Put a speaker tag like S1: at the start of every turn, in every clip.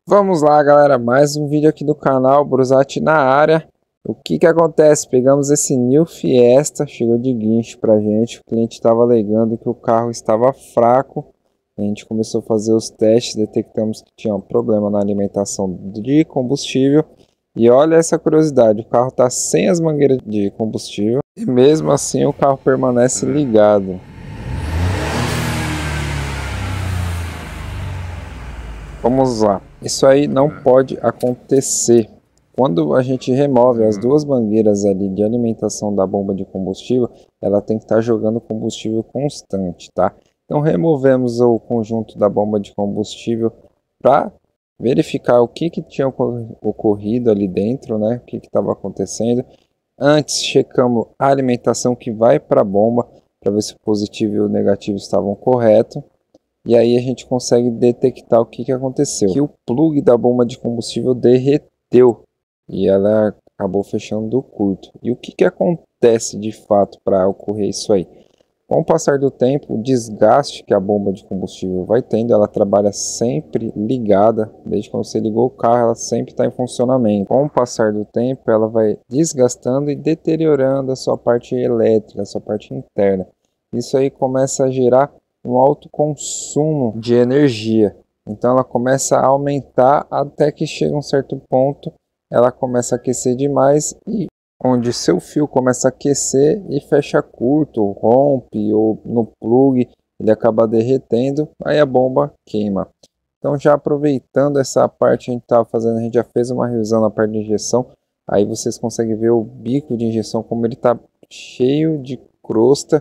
S1: Vamos lá, galera, mais um vídeo aqui do canal, Brusati na área. O que acontece? Pegamos esse New Fiesta, chegou de guincho pra gente. O cliente estava alegando que o carro estava fraco. A gente começou a fazer os testes, detectamos que tinha um problema na alimentação de combustível. E olha essa curiosidade, o carro está sem as mangueiras de combustível e mesmo assim o carro permanece ligado. Vamos lá, isso aí não pode acontecer. Quando a gente remove as duas mangueiras ali de alimentação da bomba de combustível, ela tem que estar jogando combustível constante, tá? Então removemos o conjunto da bomba de combustível para verificar o que tinha ocorrido ali dentro, né? O que estava acontecendo. Antes checamos a alimentação que vai para a bomba para ver se o positivo e o negativo estavam corretos. E aí a gente consegue detectar o que aconteceu. Que o plug da bomba de combustível derreteu e ela acabou fechando do curto. E o que acontece de fato para ocorrer isso aí? Com o passar do tempo, o desgaste que a bomba de combustível vai tendo, ela trabalha sempre ligada. Desde quando você ligou o carro, ela sempre está em funcionamento. Com o passar do tempo, ela vai desgastando e deteriorando a sua parte elétrica, a sua parte interna. Isso aí começa a gerar um alto consumo de energia. Então ela começa a aumentar até que chega a um certo ponto, ela começa a aquecer demais e onde seu fio começa a aquecer e fecha curto, rompe ou no plug, ele acaba derretendo, aí a bomba queima. Então já aproveitando essa parte a gente estava fazendo, a gente já fez uma revisão na parte de injeção, aí vocês conseguem ver o bico de injeção como ele está cheio de crosta,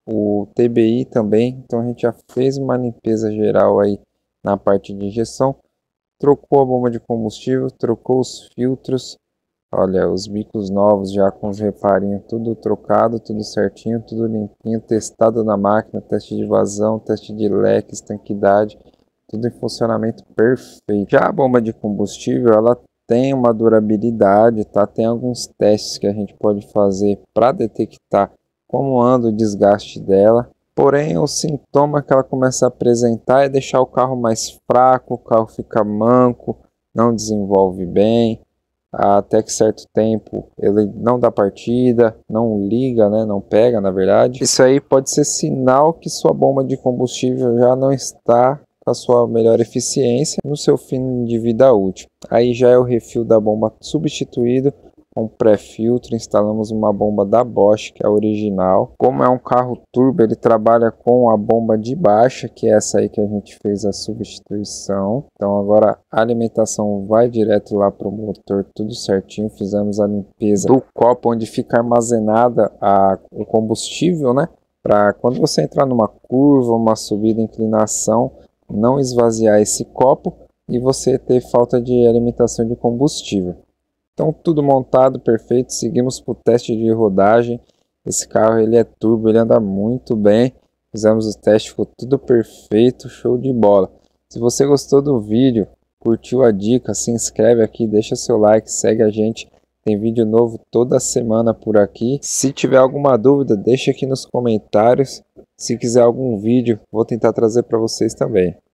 S1: o TBI também, então a gente já fez uma limpeza geral aí na parte de injeção, trocou a bomba de combustível, trocou os filtros. Olha, os bicos novos já com os reparinhos tudo trocado, tudo certinho, tudo limpinho, testado na máquina, teste de vazão, teste de leque, estanquidade, tudo em funcionamento perfeito. Já a bomba de combustível, ela tem uma durabilidade, tá? Tem alguns testes que a gente pode fazer para detectar como anda o desgaste dela. Porém, o sintoma que ela começa a apresentar é deixar o carro mais fraco, o carro fica manco, não desenvolve bem. Até que certo tempo ele não dá partida, não liga, né? Não pega, na verdade. Isso aí pode ser sinal que sua bomba de combustível já não está com a sua melhor eficiência no seu fim de vida útil. Aí já é o refil da bomba substituído com pré-filtro, instalamos uma bomba da Bosch, que é a original. Como é um carro turbo, ele trabalha com a bomba de baixa, que é essa aí que a gente fez a substituição. Então agora a alimentação vai direto lá para o motor, tudo certinho. Fizemos a limpeza do copo onde fica armazenada o combustível, né? Para quando você entrar numa curva, uma subida, inclinação, não esvaziar esse copo e você ter falta de alimentação de combustível. Então tudo montado, perfeito, seguimos para o teste de rodagem. Esse carro ele é turbo, ele anda muito bem. Fizemos o teste, ficou tudo perfeito, show de bola. Se você gostou do vídeo, curtiu a dica, se inscreve aqui, deixa seu like, segue a gente. Tem vídeo novo toda semana por aqui. Se tiver alguma dúvida, deixa aqui nos comentários. Se quiser algum vídeo, vou tentar trazer para vocês também.